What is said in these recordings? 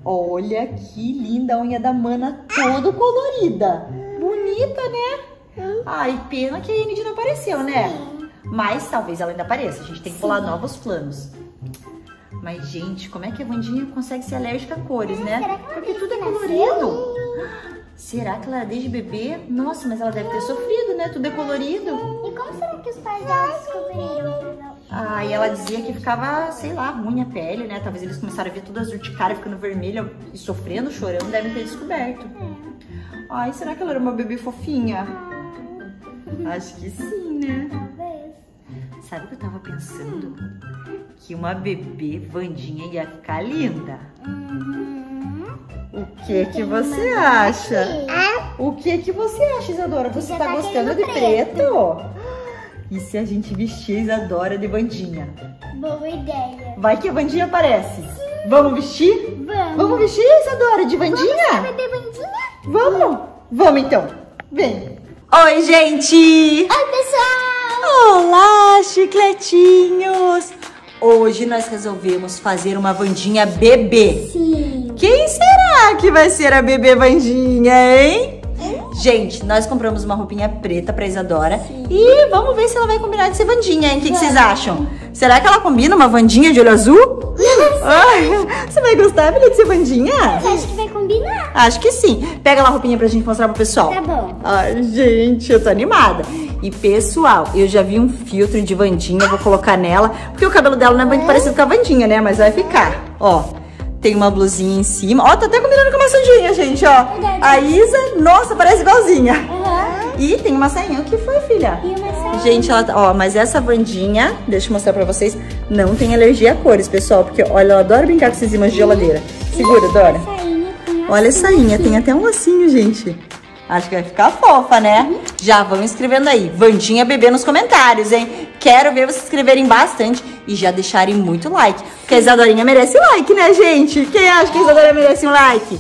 Olha que linda a unha da Mana, toda colorida. Bonita, né? Ai, pena que a Enid não apareceu, né? Mas talvez ela ainda apareça. A gente tem que pular novos planos. Mas, gente, como é que a Wandinha consegue ser alérgica a cores, né? Porque tudo é colorido. Será que ela era desde bebê? Nossa, mas ela deve ter sofrido, né? Tudo é colorido. E como será que os pais dela descobriram? Ah, e ela dizia que ficava, sei lá, ruim a pele, né? Talvez eles começaram a ver tudo as urticárias ficando vermelha e sofrendo, chorando, devem ter descoberto. Ai, será que ela era uma bebê fofinha? Acho que sim, né? Talvez. Sabe o que eu tava pensando? Que uma bebê Wandinha ia ficar linda. O que você acha? O que você acha, Isadora? Você tá gostando de preto? E se a gente vestir a Isadora de Wandinha? Boa ideia. Vai que a Wandinha aparece. Vamos vestir? Vamos. Vamos vestir a Isadora de Wandinha? Vamos de Wandinha? Vamos? Vamos então. Vem. Oi, gente! Oi, pessoal! Olá, chicletinhos! Hoje nós resolvemos fazer uma Wandinha bebê. Sim. Quem será que vai ser a bebê Wandinha, hein? Gente, nós compramos uma roupinha preta pra Isadora. Sim. E vamos ver se ela vai combinar de ser Wandinha, hein? O que vocês acham? Será que ela combina uma Wandinha de olho azul? Ai, você vai gostar, filha, de ser Wandinha? Você acha que vai combinar? Acho que sim. Pega lá a roupinha pra gente mostrar pro pessoal. Tá bom. Ai, gente, eu tô animada. E pessoal, eu já vi um filtro de Wandinha, eu vou colocar nela, porque o cabelo dela não é muito parecido com a Wandinha, né? Mas vai ficar. Ó, tem uma blusinha em cima. Ó, tá até combinando com uma Sandinha, gente, ó. Verdade. A Isa, nossa, parece igualzinha. E tem uma sainha. O que foi, filha? E uma sainha. Gente, ela, ó, mas essa Wandinha, deixa eu mostrar pra vocês, não tem alergia a cores, pessoal. Porque, olha, ela adora brincar com esses imãs de geladeira. Segura, Dora. Olha a sainha, tem até um lacinho, gente. Acho que vai ficar fofa, né? Já vão escrevendo aí, Wandinha bebê nos comentários, hein? Quero ver vocês escreverem bastante e já deixarem muito like. Porque a Isadorinha merece like, né, gente? Quem acha que a Isadora merece um like?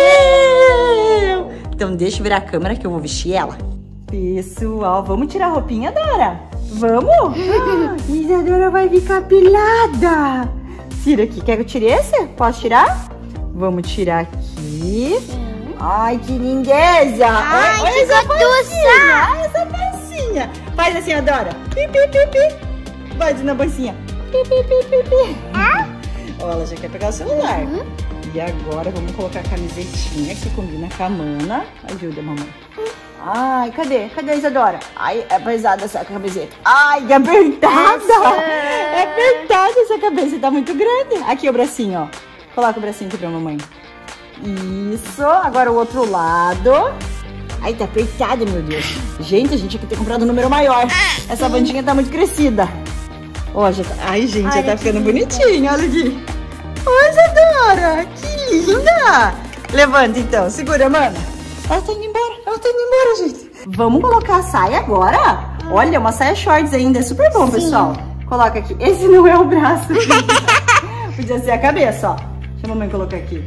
Eu! Então deixa eu virar a câmera que eu vou vestir ela. Pessoal, vamos tirar a roupinha, Dora? Vamos? Isadora vai ficar pelada. Tira aqui. Quer que eu tire esse? Posso tirar? Vamos tirar aqui. Ai, que lindeza! Ai, olha que essa gostosa! pancinha! Olha essa pancinha! Faz assim, Adora. Pi, pi, pi, pi. Bate na pancinha. Pi, pi, pi, pi, pi. Ó, ela já quer pegar o celular. E agora vamos colocar a camisetinha que combina com a Mana. Ajuda, mamãe. Ai, cadê? Cadê a Isadora? Ai, é pesada essa camiseta. Ai, que apertada! É apertada essa cabeça, tá muito grande. Aqui o bracinho, ó. Coloca o bracinho aqui pra mamãe. Isso, agora o outro lado. Ai, tá apertado, meu Deus. Gente, a gente tinha que ter comprado um número maior. Essa Wandinha tá muito crescida. Ó, já tá... Ai, gente, já tá ficando bonitinho, olha aqui. Oi, Isadora, que linda. Levanta, então, segura, Mana. Ela tá indo embora, gente. Vamos colocar a saia agora? Olha, uma saia shorts ainda, é super bom, pessoal. Coloca aqui, esse não é o braço. Podia ser a cabeça, ó. Deixa a mamãe colocar aqui.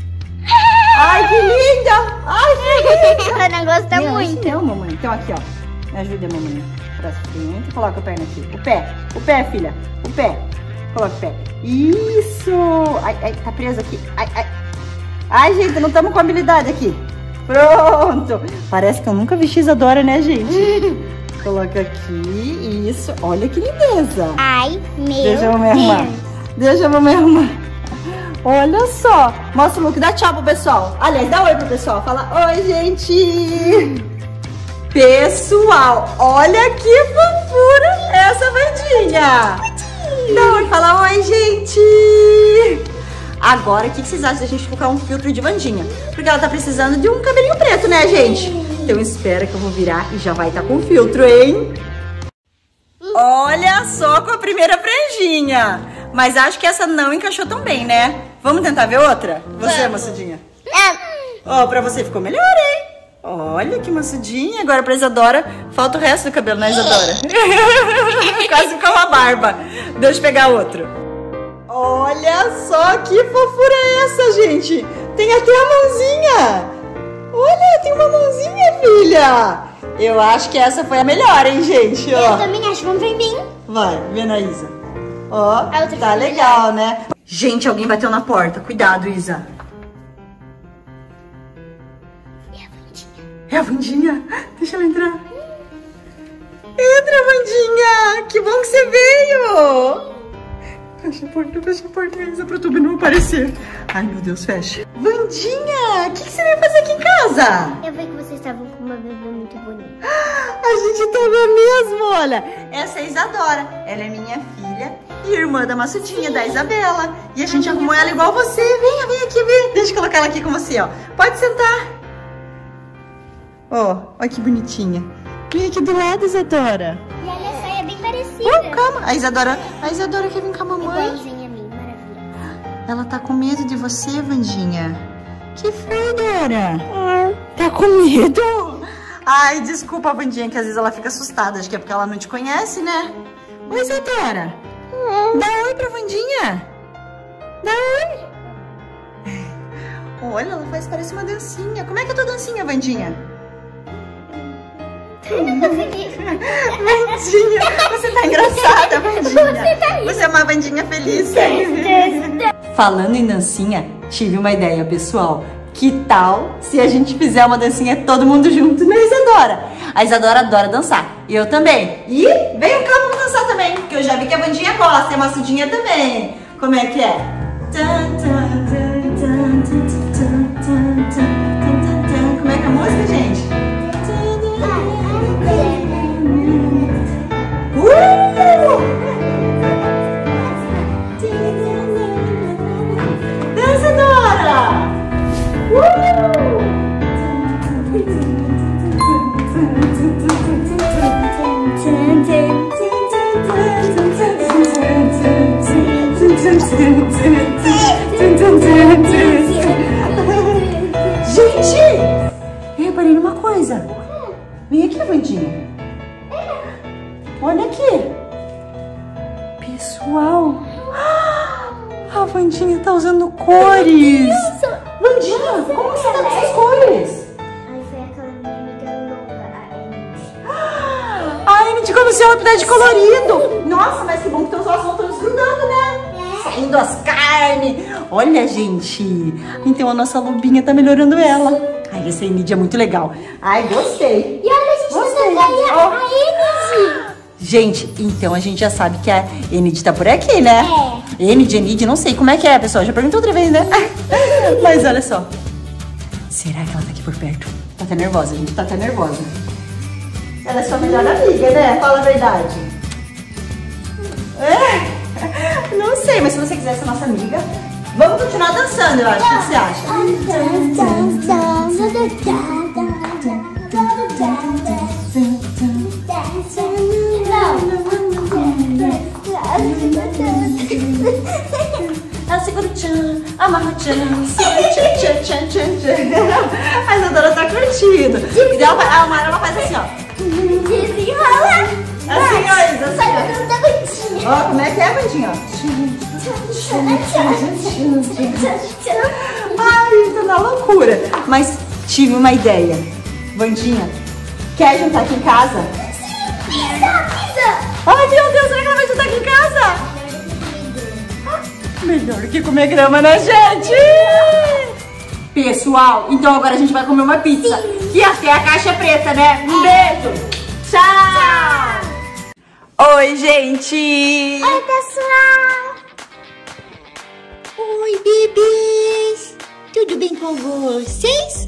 Ai, que linda! Ai, que linda! A Ana gosta muito. Não, mamãe. Então aqui, ó. Me ajuda, mamãe. Pra frente. Coloca a perna aqui. O pé, filha. O pé. Coloca o pé. Isso! Ai, ai, tá preso aqui. Ai, ai. Ai, gente, não estamos com habilidade aqui. Pronto. Parece que eu nunca vesti Isadora, né, gente? Coloca aqui. Isso. Olha que lindeza. Ai, meu Deixa eu me arrumar. Deixa eu me arrumar. Olha só. Mostra o look. Dá tchau pro pessoal. Aliás, dá oi pro pessoal. Fala oi, gente. Pessoal, olha que fofura essa Wandinha. Dá oi, fala oi, gente. Agora, o que vocês acham da gente colocar um filtro de Wandinha? Porque ela tá precisando de um cabelinho preto, né, gente? Então espera que eu vou virar e já vai estar com filtro, hein? Olha só com a primeira franjinha. Mas acho que essa não encaixou tão bem, né? Vamos tentar ver outra? Você, moçudinha. Ó, pra você ficou melhor, hein? Olha que maçudinha. Agora pra Isadora, falta o resto do cabelo, né, Isadora? Quase com uma barba. Deixa eu pegar outro. Olha só que fofura é essa, gente. Tem até a mãozinha. Olha, tem uma mãozinha, filha. Eu acho que essa foi a melhor, hein, gente? Ó. Eu também acho. Vamos ver mim. Vai, vendo a Isa. Ó, A outra tá foi legal, né? Gente, alguém bateu na porta. Cuidado, Isa. É a Wandinha. Deixa ela entrar. Entra, Wandinha. Que bom que você veio. Fecha a porta, Isa, pro YouTube não aparecer. Ai, meu Deus, fecha. Wandinha, o que você veio fazer aqui em casa? Eu vi que vocês estavam com uma bebê muito bonita. A gente tava mesmo, olha. Essa é a Isadora. Ela é minha filha e irmã da Maçudinha, da Isabela. E a gente arrumou ela igual você. Vem aqui ver. Deixa eu colocar ela aqui com você, ó. Pode sentar. Ó, olha que bonitinha. Vem aqui do lado, Isadora. E olha só, é bem parecida. Calma. A Isadora quer vir com a mamãe. Igualzinha a mim, maravilhosa. Ela tá com medo de você, Wandinha. Que foi, Dora? Tá com medo? Ai, desculpa, Wandinha, que às vezes ela fica assustada. Acho que é porque ela não te conhece, né? Oi, Isadora. Dá oi pra Wandinha. Dá oi. Olha, ela parece uma dancinha. Como é que é a tua dancinha, Wandinha? Wandinha, você tá engraçada, Wandinha. Você é uma Wandinha feliz. Falando em dancinha, tive uma ideia, pessoal. Que tal se a gente fizer uma dancinha todo mundo junto, né, Isadora? A Isadora adora dançar. E eu também. E vem cá, vamos dançar também. Porque eu já vi que a Wandinha gosta e a Maçudinha também. Como é que é? Como é que é a música, gente? Dançadora! Gente, eu reparei numa coisa. Vem aqui, Wandinha. Olha aqui. Pessoal, a Wandinha tá usando cores. Wandinha, como você tá com essas cores? Aí foi aquela minha amiga louca, A Enid começou a pintar de colorido. Nossa, mas que bom que teus ossos não estão desgrudando, né? Saindo as carnes. Olha, gente. Então a nossa lobinha tá melhorando ela. Ai, essa Enid é muito legal. Ai, gostei. E olha, a gente Gostei. a Enid. Gente, então a gente já sabe que a Enid tá por aqui, né? É. Enid, não sei como é que é, pessoal. Já perguntou outra vez, né? Mas olha só. Será que ela tá aqui por perto? Tá até nervosa, a gente tá até nervosa. Ela é sua melhor amiga, né? Fala a verdade. É? Não sei, mas se você quiser ser nossa amiga, vamos continuar dançando, eu acho. O que você acha? Ela segura o tchan, amarra o tchan, tchan, tchan, tchan, tchan. A Isadora tá curtindo. E a Mara, ela faz assim, ó. Desenrola. Assim, ó, Isa, assim, ó. Sai da Wandinha. Ó, como é que é, Wandinha? Ai, tá na loucura. Mas tive uma ideia. Wandinha, quer jantar aqui em casa? Pisa. Ai, meu Deus, será que ela vai jantar aqui em casa? Melhor do que comer grama, né, gente? Pessoal, então agora a gente vai comer uma pizza. E até a caixa preta, né? Um beijo. Tchau. Oi, gente. Oi, pessoal. Oi, bebês. Tudo bem com vocês?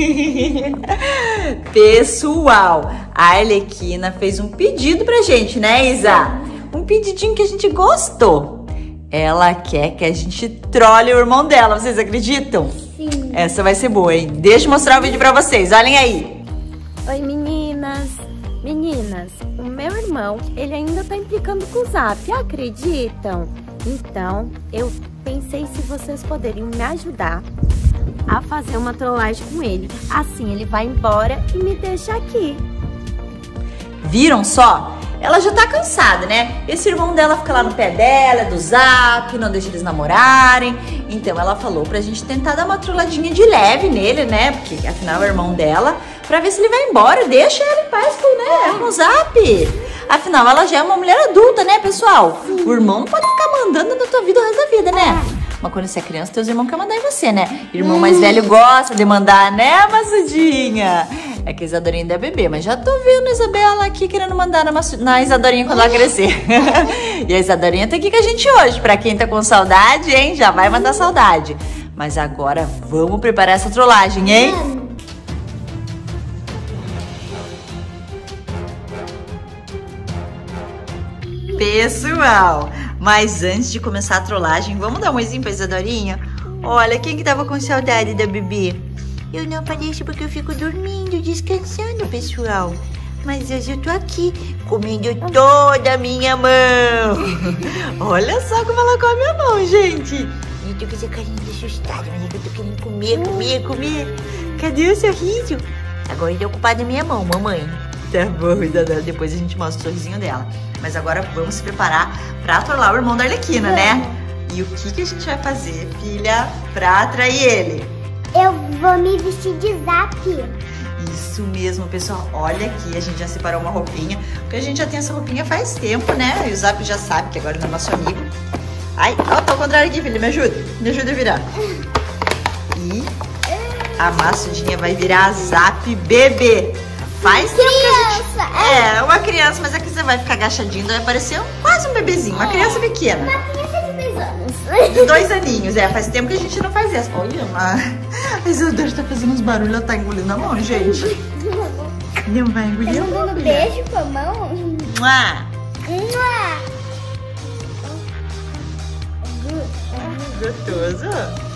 Pessoal, a Arlequina fez um pedido pra gente, né, Isa? Um pedidinho que a gente gostou. Ela quer que a gente trole o irmão dela, vocês acreditam? Sim. Essa vai ser boa, hein? Deixa eu mostrar o vídeo pra vocês, olhem aí. Oi, meninas. Meninas, o meu irmão, ele ainda tá implicando com o Zap, acreditam? Então, eu pensei se vocês poderiam me ajudar a fazer uma trollagem com ele. Assim, ele vai embora e me deixa aqui. Viram só? Ela já tá cansada, né? Esse irmão dela fica lá no pé dela, do Zap, não deixa eles namorarem. Então ela falou pra gente tentar dar uma trolladinha de leve nele, né? Porque afinal é o irmão dela, pra ver se ele vai embora. Deixa ela em paz com o Zap. Afinal, ela já é uma mulher adulta, né, pessoal? O irmão não pode ficar mandando na tua vida o resto da vida, né? Mas quando você é criança, teus irmãos querem mandar em você, né? Irmão mais velho gosta de mandar, né, Maçudinha? É que a Isadorinha ainda é bebê, mas já tô vendo a Isabela aqui querendo mandar na Isadorinha quando ela crescer. E a Isadorinha tá aqui com a gente hoje. Pra quem tá com saudade, hein, já vai mandar saudade. Mas agora vamos preparar essa trollagem, hein? Pessoal, mas antes de começar a trollagem, vamos dar um oizinho pra Isadorinha? Olha, quem que tava com saudade da bebê? Eu não apareço porque eu fico dormindo, descansando, pessoal. Mas hoje eu tô aqui, comendo toda a minha mão. Olha só como ela come a mão, gente. Eu tô com essa carinha de assustada, mas é que eu tô querendo comer. Cadê o sorriso? Agora ele é ocupado na minha mão, mamãe. Tá bom, Isabela, depois a gente mostra o sorrisinho dela. Mas agora vamos se preparar pra trollar o irmão da Arlequina, né? E o que a gente vai fazer, filha, pra atrair ele? Eu vou me vestir de Zap. Isso mesmo, pessoal. Olha aqui, a gente já separou uma roupinha. Porque a gente já tem essa roupinha faz tempo, né? E o Zap já sabe que agora ele é nosso amigo. Ai, ó, tô ao contrário aqui, filha. Me ajuda a virar. E a maçudinha vai virar a Zap bebê. Faz tempo que a gente... É, uma criança, mas é que você vai ficar agachadinho, vai parecer quase um bebezinho, uma criança pequena. Uma criança de 2 anos. De 2 aninhos, faz tempo que a gente não faz essa. Olha, a Isadora tá fazendo uns barulhos, ela tá engolindo a mão, gente. Não vai engolir a mão. Tá dando beijo com a mão? Mua. Gostoso.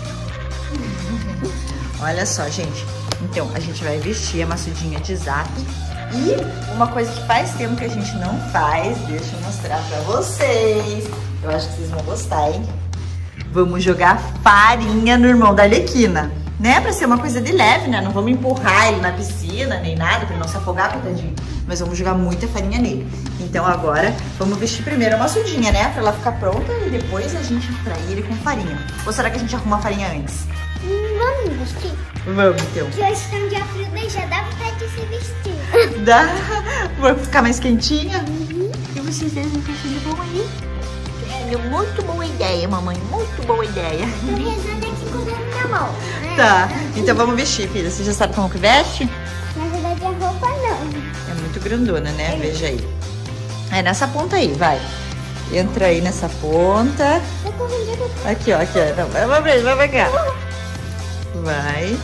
Olha só, gente. Então, a gente vai vestir a maçudinha de Zap. E uma coisa que faz tempo que a gente não faz, deixa eu mostrar pra vocês. Eu acho que vocês vão gostar, hein? Vamos jogar farinha no irmão da Arlequina, né? Pra ser uma coisa de leve, né? Não vamos empurrar ele na piscina, nem nada, pra ele não se afogar, coitadinho. Mas vamos jogar muita farinha nele. Então agora, vamos vestir primeiro a maçudinha, né? Pra ela ficar pronta e depois a gente atrair ele com farinha. Ou será que a gente arruma a farinha antes? Vamos vestir? Vamos, então. Que hoje tá um dia frio, daí já dá vontade de se vestir. Dá? Vou ficar mais quentinha? E vocês acham que bom aí? Muito boa ideia, mamãe. Muito boa ideia. Tô rezando aqui com a minha mão. Né? Tá, então vamos vestir, filha. Você já sabe como que veste? Na verdade, a roupa não. É muito grandona, né? Veja aí. É nessa ponta aí, vai. Entra aí nessa ponta. Aqui, ó, aqui, ó. Não, vai cá. Vai.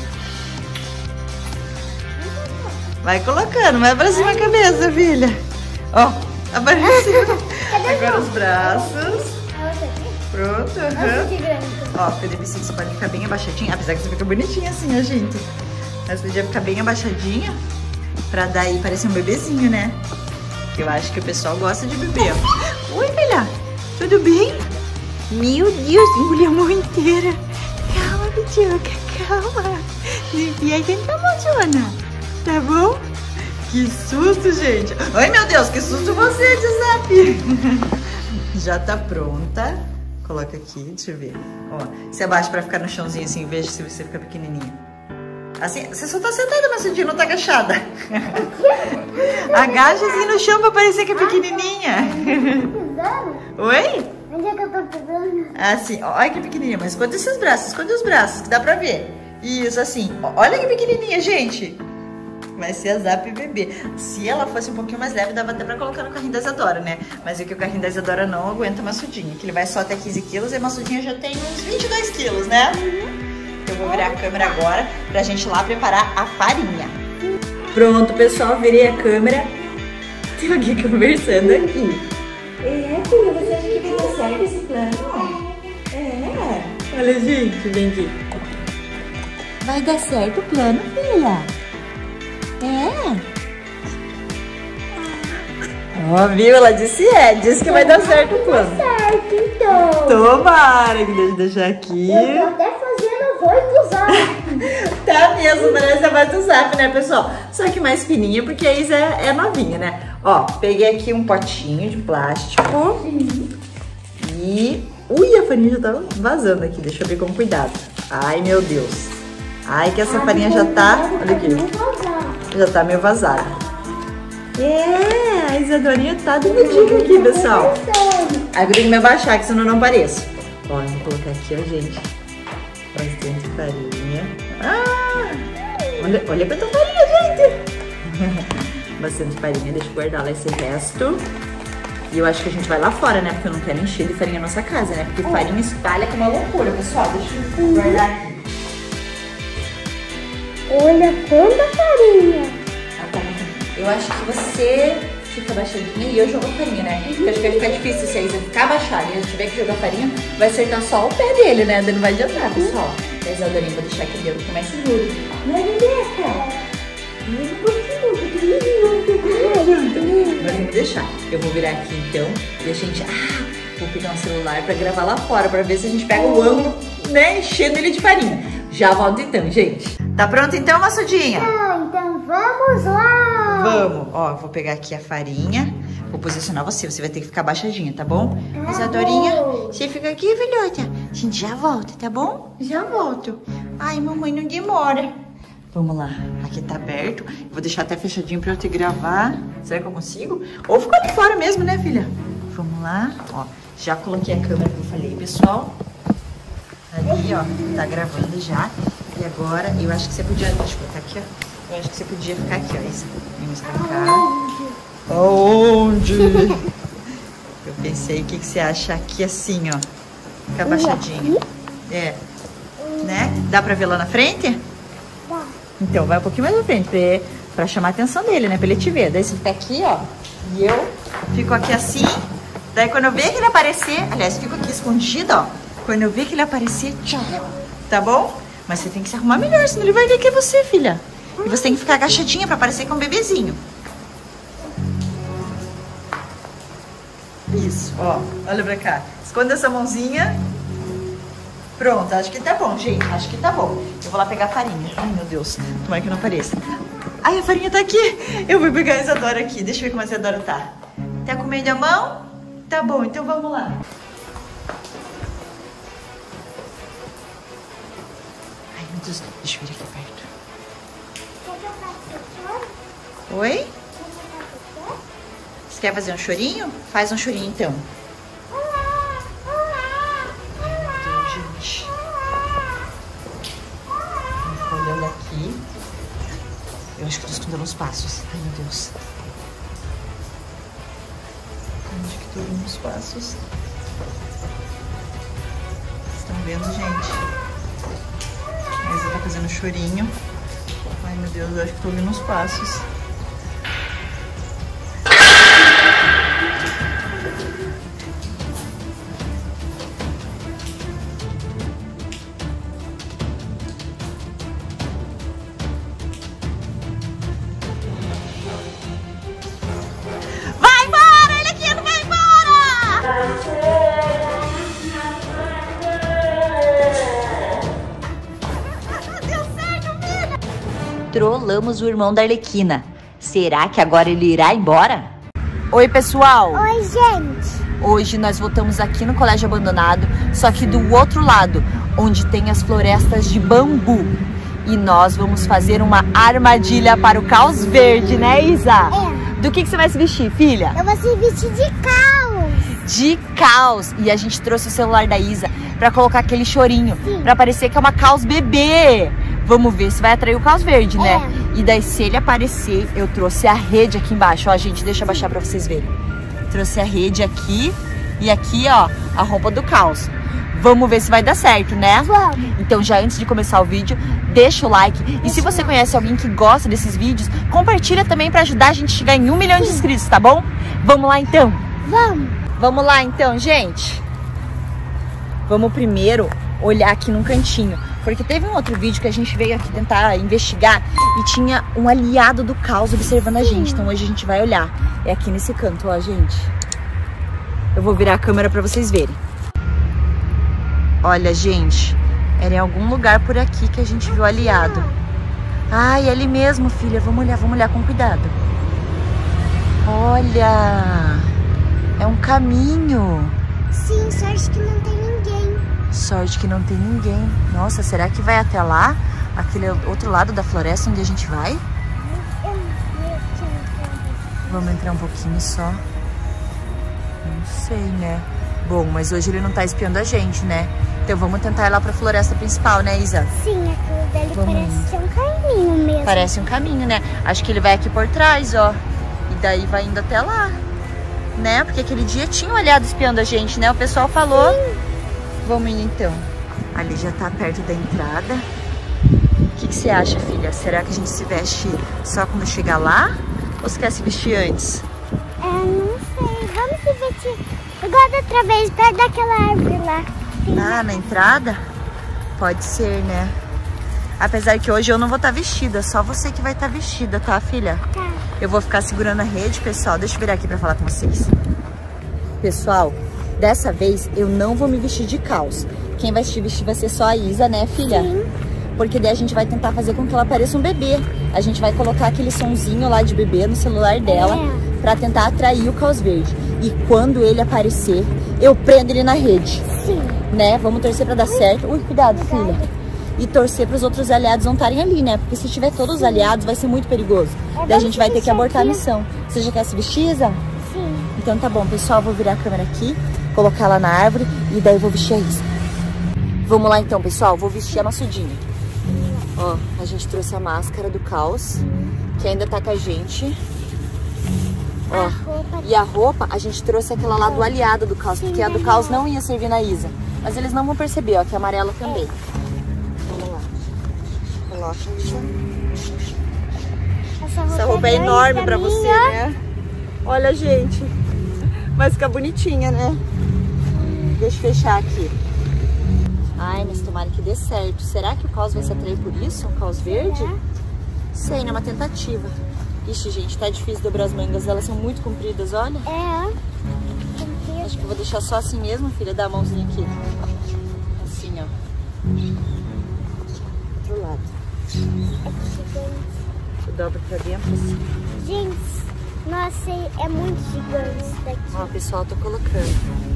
Vai colocando, vai pra cima a cabeça, filha. Ó, apareceu. Agora os braços. Pronto, Ó, porque deve ser que você pode ficar bem abaixadinha. Apesar que você fica bonitinha assim, ó, gente. Mas podia ficar bem abaixadinha pra daí parecer um bebezinho, né? Eu acho que o pessoal gosta de bebê. Oi, filha. Tudo bem? Meu Deus, engoliu a mão inteira. Calma, Pichuca, calma. E a gente tá emociona. Tá bom? Que susto, gente. Ai, meu Deus, que susto você, de Zap. Já tá pronta. Coloca aqui, deixa eu ver. Ó, você abaixa pra ficar no chãozinho assim, veja se você fica pequenininha. Assim, você só tá sentada, mas você não tá agachada. Agacha assim no chão pra parecer que é pequenininha. Oi? Onde é que eu tô pegando? Assim, olha que pequenininha, mas esconde esses braços, esconde os braços, que dá pra ver. Isso, assim, olha que pequenininha, gente. Vai ser a Zap bebê. Se ela fosse um pouquinho mais leve, dava até pra colocar no carrinho da Isadora, né? Mas é que o carrinho da Isadora não aguenta maçudinha, que ele vai só até 15 quilos e a maçudinha já tem uns 22 quilos, né? Eu vou virar a câmera agora pra gente ir lá preparar a farinha. Pronto, pessoal, virei a câmera. Tem alguém conversando aqui. Filha, você acha que vai dar certo esse plano? Olha, gente, vem aqui. Vai dar certo o plano, filha? Ó, viu? Ela disse disse que vai dar certo o plano. Certo, então. Tomara, que deixa eu deixar aqui. Eu tô até fazendo a voz do Zap. Tá mesmo, parece a voz do Zap, né, pessoal? Só que mais fininha, porque a Isa é novinha, né? Ó, peguei aqui um potinho de plástico. E... Ui, a farinha já tá vazando aqui, deixa eu ver com cuidado. Ai, meu Deus. Ai, que essa farinha já tá... Olha aqui. Já tá meio vazada. A Isadorinha tá dando dica aqui, pessoal. Agora tem que me abaixar, que senão eu não apareço. Ó, vou colocar aqui, ó, gente. Bastante farinha. Olha quanta farinha, frente. Bastante farinha, deixa eu guardar lá esse resto. E eu acho que a gente vai lá fora, né? Porque eu não quero encher de farinha a nossa casa, né? Porque farinha espalha que é uma loucura, pessoal. Deixa eu guardar aqui. Olha quanta farinha. Eu acho que você fica abaixadinha e eu jogo a farinha, né? Porque acho que vai ficar difícil se a Isa ficar abaixada e a gente tiver que jogar farinha, vai acertar só o pé dele, né? Daí não vai adiantar, pessoal. A Isadorinha, vou deixar aqui o dedo mais seguro. Não é, Rebeca? Mas vamos deixar. Eu vou virar aqui então e a gente... vou pegar um celular pra gravar lá fora, pra ver se a gente pega o ângulo, né? Enchendo ele de farinha. Já volto então, gente. Tá pronto então, Maçudinha? Então vamos lá. Vamos. Ó, vou pegar aqui a farinha. Vou posicionar você. Você vai ter que ficar abaixadinha, tá bom? Isadorinha, você fica aqui, filhota. A gente já volta, tá bom? Já volto. Ai, mamãe, não demora. Vamos lá. Aqui tá aberto. Vou deixar até fechadinho pra eu te gravar. Será que eu consigo? Ou ficar de fora mesmo, né, filha? Vamos lá. Ó, já coloquei a câmera que eu falei, pessoal. Ali, ó, tá gravando já. E agora, eu acho que você podia... Deixa eu botar aqui, ó. Eu acho que você podia ficar aqui, ó. Isso. Vamos cá. Aonde? Eu pensei, o que você acha aqui assim, ó? Fica abaixadinho. É. Né? Dá pra ver lá na frente? Dá. Então, vai um pouquinho mais na frente pra chamar a atenção dele, né? Pra ele te ver. Daí você fica aqui, ó. E eu fico aqui assim. Daí quando eu ver que ele aparecer... Aliás, fico aqui escondido, ó. Quando eu ver que ele aparecer, tchau. Tá bom? Mas você tem que se arrumar melhor, senão ele vai ver que é você, filha. E você tem que ficar agachadinha pra parecer com um bebezinho. Isso, ó. Olha pra cá. Esconda essa mãozinha. Pronto, acho que tá bom, gente. Acho que tá bom. Eu vou lá pegar a farinha. Ai, meu Deus. Tomara que não apareça. Ai, a farinha tá aqui. Eu vou pegar a Isadora aqui. Deixa eu ver como a Isadora tá. Tá com medo da mão? Tá bom, então vamos lá. Ai, meu Deus. Deixa eu vir aqui perto. Oi? Você quer fazer um chorinho? Faz um chorinho, então. Gente. Olhando aqui. Eu acho que eu tô escondendo os passos. Ai, meu Deus. Eu acho que tô ouvindo os passos. Estão vendo, gente? A Isa tá fazendo chorinho. Ai, meu Deus, eu acho que tô ouvindo os passos. Trollamos o irmão da Arlequina. Será que agora ele irá embora? Oi, pessoal! Oi, gente! Hoje nós voltamos aqui no colégio abandonado, só que do outro lado, onde tem as florestas de bambu. E nós vamos fazer uma armadilha para o caos verde, né, Isa? É. Do que você vai se vestir, filha? Eu vou se vestir de caos. De caos. E a gente trouxe o celular da Isa pra colocar aquele chorinho, pra parecer que é uma caos bebê. Vamos ver se vai atrair o caos verde, né? E daí, se ele aparecer, eu trouxe a rede aqui embaixo. Ó, gente, deixa eu abaixar pra vocês verem. Trouxe a rede aqui e aqui, ó, a roupa do caos. Vamos ver se vai dar certo, né? Vamos. Então, já antes de começar o vídeo, deixa o like. E se você conhece alguém que gosta desses vídeos, compartilha também pra ajudar a gente a chegar em 1 milhão de inscritos, tá bom? Vamos lá, então? Vamos. Vamos lá, então, gente? Vamos primeiro olhar aqui num cantinho. Porque teve um outro vídeo que a gente veio aqui tentar investigar e tinha um aliado do caos observando a gente. Então hoje a gente vai olhar. É aqui nesse canto, ó, gente. Eu vou virar a câmera pra vocês verem. Olha, gente. Era em algum lugar por aqui que a gente viu o aliado. Ai, é ali mesmo, filha. Vamos olhar com cuidado. Olha. É um caminho. Sim, sorte que não tem ninguém. Sorte que não tem ninguém. Nossa, será que vai até lá? Aquele outro lado da floresta onde a gente vai? Vamos entrar um pouquinho só. Não sei, né? Bom, mas hoje ele não tá espiando a gente, né? Então vamos tentar ir lá pra floresta principal, né, Isa? Sim, aquilo dele vamos parece ser um caminho. caminho mesmo. Parece um caminho, né? Acho que ele vai aqui por trás, ó. E daí vai indo até lá, né? Porque aquele dia tinha olhado espiando a gente, né? O pessoal falou. Sim. Vamos indo então. Ali já tá perto da entrada. O que você acha, filha? Será que a gente se veste só quando chegar lá? Ou você quer se vestir antes? Não sei. Vamos se vestir igual da outra vez, perto daquela árvore lá. Ah, na entrada? Pode ser, né? Apesar que hoje eu não vou estar vestida, só você que vai estar vestida, tá, filha? Tá. Eu vou ficar segurando a rede, pessoal. Deixa eu virar aqui pra falar com vocês. Pessoal, dessa vez eu não vou me vestir de calça. Quem vai se vestir vai ser só a Isa, né, filha? Sim. Porque daí a gente vai tentar fazer com que ela pareça um bebê. A gente vai colocar aquele sonzinho lá de bebê no celular dela pra tentar atrair o Caos Verde. E quando ele aparecer, eu prendo ele na rede. Sim. Né? Vamos torcer pra dar certo. Ui, cuidado, filha. E torcer para os outros aliados não estarem ali, né? Porque se tiver todos os aliados, vai ser muito perigoso. Daí a gente vai ter que abortar a missão. Você já quer se vestir, Isa? Sim. Então tá bom, pessoal. Vou virar a câmera aqui, colocar ela na árvore e daí vou vestir a Isa. Vamos lá então, pessoal. Vou vestir a Maçudinha. Ó, a gente trouxe a máscara do Caos, que ainda tá com a gente. Ó, e a roupa, a gente trouxe aquela lá do aliado do Caos, porque a do Caos não ia servir na Isa. Mas eles não vão perceber, ó, que é amarela também. Coloca isso. Essa roupa é enorme pra você, né? Olha, gente. Mas fica bonitinha, né? Deixa eu fechar aqui. Ai, mas tomara que dê certo. Será que o Caos vai se atrair por isso? Um Caos verde? Sei, né? Uma tentativa. Ixi, gente, tá difícil dobrar as mangas. Elas são muito compridas, olha. Acho que eu vou deixar só assim mesmo, filha. Dá a mãozinha aqui. Assim, ó. Outro lado. Eu dobro pra dentro assim. Gente, nossa, é muito gigante isso daqui. Ó, pessoal, tô colocando.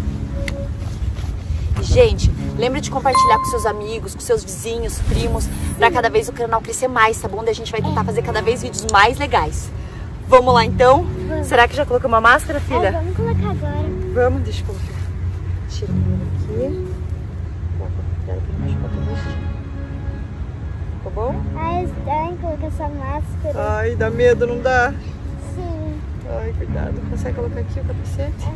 Gente, lembra de compartilhar com seus amigos, com seus vizinhos, primos, pra cada vez o canal crescer mais, tá bom? Daí a gente vai tentar fazer cada vez vídeos mais legais. Vamos lá, então? Vamos. Será que já colocou uma máscara, filha? Vamos colocar agora. Vamos, deixa eu colocar. Tira o número aqui. Cuidado pra não machucar o vestido. Ficou bom? Ai, estranho colocar essa máscara. Ai, dá medo, não dá? Sim. Ai, cuidado. Consegue colocar aqui o capacete?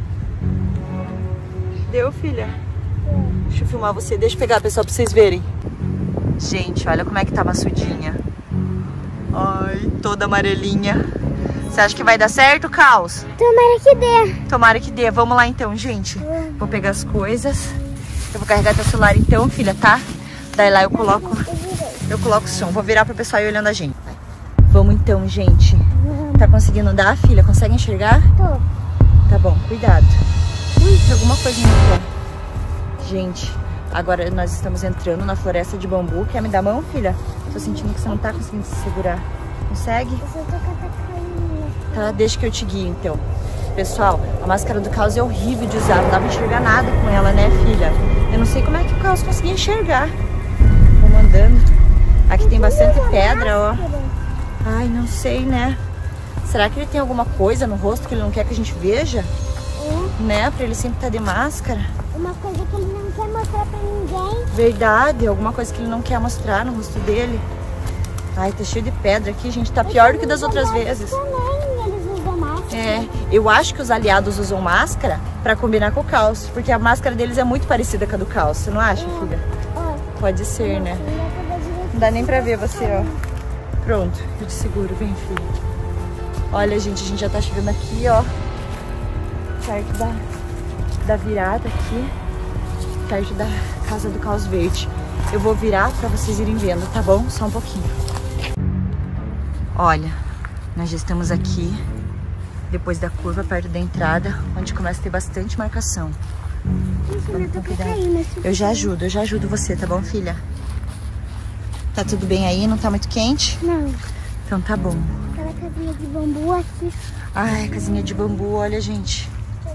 Deu, filha? Deixa eu filmar você. Deixa eu pegar, pessoal, pra vocês verem. Gente, olha como é que tá a Maçudinha. Ai, toda amarelinha. Você acha que vai dar certo, Caos? Tomara que dê. Tomara que dê. Vamos lá, então, gente. Vou pegar as coisas. Eu vou carregar teu celular, então, filha, tá? Daí lá eu coloco o som. Vou virar pro pessoal ir olhando a gente. Vamos, então, gente. Tá conseguindo andar, filha? Consegue enxergar? Tô. Tá bom, cuidado. Ui, tem alguma coisa no pé. Gente, agora nós estamos entrando na floresta de bambu. Quer me dar a mão, filha? Tô sentindo que você não tá conseguindo se segurar. Consegue? Eu só tô com a caindo. Tá, deixa que eu te guio, então. Pessoal, a máscara do Caos é horrível de usar. Não dá pra enxergar nada com ela, né, filha? Eu não sei como é que o Caos conseguia enxergar. Vamos andando. Aqui tem bastante pedra, ó. Ai, não sei, né? Será que ele tem alguma coisa no rosto que ele não quer que a gente veja? Né? Pra ele sempre estar de máscara. Uma coisa que ele não quer mostrar pra ninguém. Verdade, alguma coisa que ele não quer mostrar no rosto dele. Ai, tá cheio de pedra aqui, gente. Tá pior do que das outras vezes. Eles usam máscara. É, eu acho que os aliados usam máscara pra combinar com o Caos. Porque a máscara deles é muito parecida com a do Caos. Você não acha, filha? Pode ser, né? Não dá nem pra ver você, ó. Pronto, eu te seguro. Vem, filha. Olha, gente, a gente já tá chegando aqui, ó. Perto da virada aqui. Perto da casa do Caos Verde. Eu vou virar pra vocês irem vendo, tá bom? Só um pouquinho. Olha, nós já estamos aqui. Depois da curva, perto da entrada. Onde começa a ter bastante marcação. Então, cuidado. Eu já ajudo você, tá bom, filha? Tá tudo bem aí? Não tá muito quente? Não. Então tá bom. Aquela casinha de bambu aqui. Ai, casinha de bambu, olha, gente.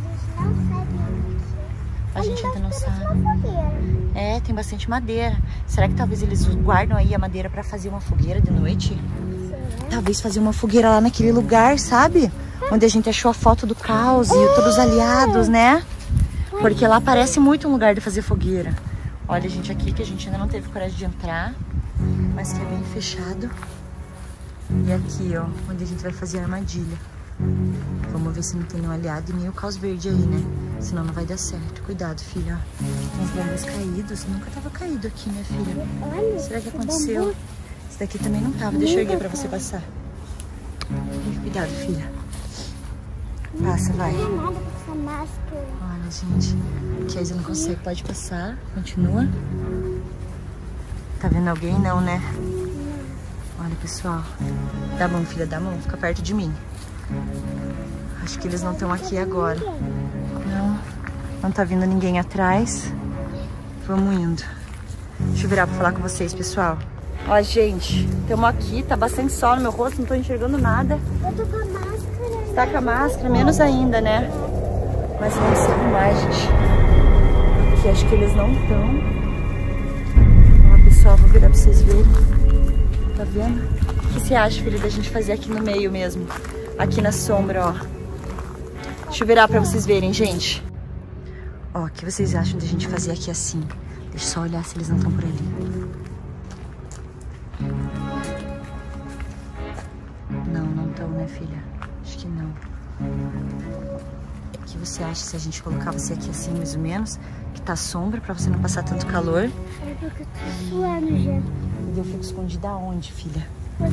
A gente ainda não sabe. É, tem bastante madeira. Será que talvez eles guardam aí a madeira pra fazer uma fogueira de noite? Talvez fazer uma fogueira lá naquele lugar, sabe? Onde a gente achou a foto do Caos e todos os aliados, né? Porque lá parece muito um lugar de fazer fogueira. Olha, gente, aqui que a gente ainda não teve coragem de entrar. mas que é bem fechado. E aqui, ó, onde a gente vai fazer a armadilha. Vamos ver se não tem nenhum aliado e nem o caos verde aí, né? Senão não vai dar certo. Cuidado, filha. Tem uns bambus caídos. Nunca tava caído aqui, minha filha. Olha, Será que aconteceu? Esse daqui também não tava. Deixa eu erguer pra você passar. Cuidado, filha. Passa, vai. não tem nada com essa máscara. Olha, gente. Aqui a Isa não consegue. Pode passar. Continua. Tá vendo alguém? Não, né? Olha, pessoal. Dá a mão, filha. Dá a mão. Fica perto de mim. Acho que eles não estão aqui agora. Não tá vindo ninguém atrás. Vamos indo. Deixa eu virar pra falar com vocês, pessoal. Ó, gente, estamos aqui. Tá bastante sol no meu rosto, não tô enxergando nada. Eu tô com a máscara. Você tá com a máscara? Menos ainda, né? Mas vamos se arrumar, gente. Aqui acho que eles não estão. Ó, pessoal, vou virar pra vocês verem. Tá vendo? O que você acha, filha, da gente fazer aqui no meio mesmo? Aqui na sombra, ó. Deixa eu virar pra vocês verem, gente. Ó, o que vocês acham da gente fazer aqui assim? Deixa eu só olhar se eles não estão por ali. Não estão, né, filha? Acho que não. O que você acha se a gente colocar você aqui assim, mais ou menos? Que tá sombra, pra você não passar tanto calor. É porque eu tô suando já. E eu fico escondida aonde, filha?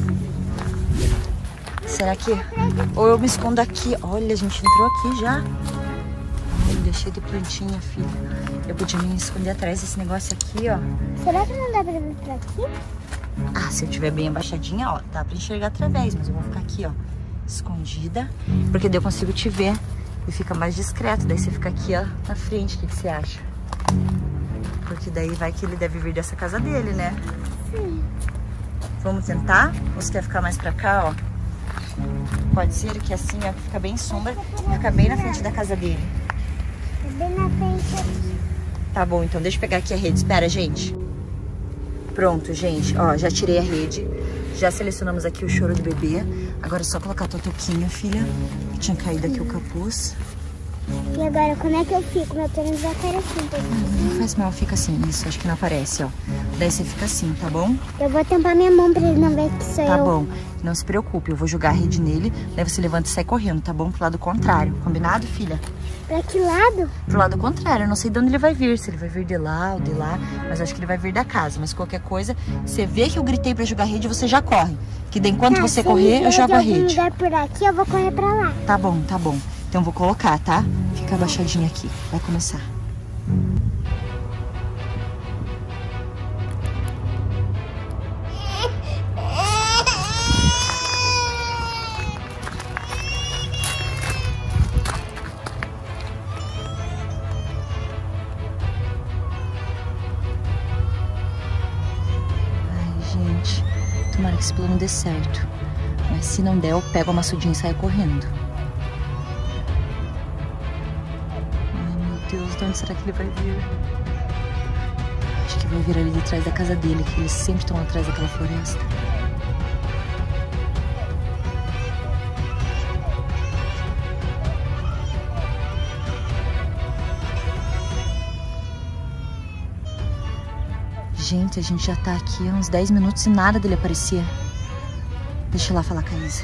Será que... Ou eu me escondo aqui. Olha, a gente entrou aqui já. Olha, cheio de plantinha, filha. Eu podia me esconder atrás desse negócio aqui, ó. Será que não dá pra vir pra aqui? Ah, se eu tiver bem abaixadinha, ó, dá pra enxergar através. Mas eu vou ficar aqui, ó, escondida. Porque daí eu consigo te ver. E fica mais discreto. Daí você fica aqui, ó, na frente. O que você acha? Porque daí vai que ele deve vir dessa casa dele, né? Sim. Vamos tentar? Ou você quer ficar mais pra cá, ó? Pode ser que assim, ó, fica bem sombra e fica bem na frente da casa dele. É bem na frente aqui. Tá bom, então deixa eu pegar aqui a rede. Espera, gente. Pronto, gente. Ó, já tirei a rede. Já selecionamos aqui o choro do bebê. Agora é só colocar a tua touquinha, filha. Tinha caído aqui o capuz. E agora, como é que eu fico? Meu tênis vai aparecer. Não faz mal, fica assim. Isso, acho que não aparece, ó. Daí você fica assim, tá bom? Eu vou tampar minha mão pra ele não ver que sou eu. Tá bom. Não se preocupe, eu vou jogar a rede nele. Daí você levanta e sai correndo, tá bom? Pro lado contrário. Combinado, filha? Pra que lado? Pro lado contrário. Eu não sei de onde ele vai vir. Se ele vai vir de lá ou de lá. Mas acho que ele vai vir da casa. Mas qualquer coisa, você vê que eu gritei pra jogar a rede, você já corre. Que daí enquanto você correr, eu jogo a rede. Se por aqui, eu vou correr pra lá. Tá bom, tá bom. Então eu vou colocar, tá? Fica abaixadinha aqui. Vai começar. Gente, tomara que esse plano dê certo. Mas se não der, eu pego a maçudinha e saio correndo. Ai, meu Deus, de onde será que ele vai vir? Acho que vai vir ali de trás da casa dele, que eles sempre estão atrás daquela floresta. Gente, a gente já tá aqui há uns 10 minutos e nada dele aparecer. Deixa eu lá falar com a Isa.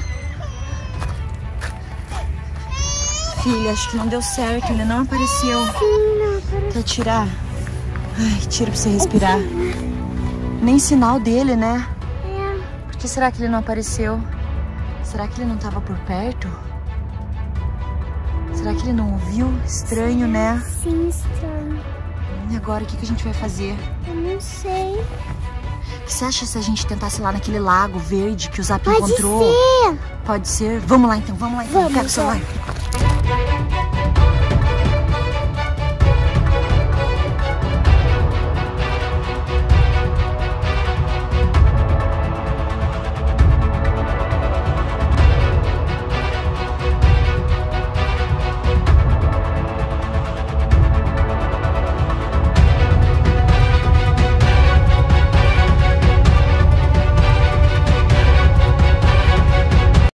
Filha, acho que não deu certo, ele não apareceu. Quer tirar? Ai, tira pra você respirar. Nem sinal dele, né? Por que será que ele não apareceu? Será que ele não tava por perto? Será que ele não ouviu? Estranho, né? Sim, estranho. E agora, o que a gente vai fazer? Eu não sei. O que você acha se a gente tentasse lá naquele lago verde que o Zap Pode encontrou? ser. Pode ser. Vamos lá então, vamos lá então. Vamos, Pega o celular.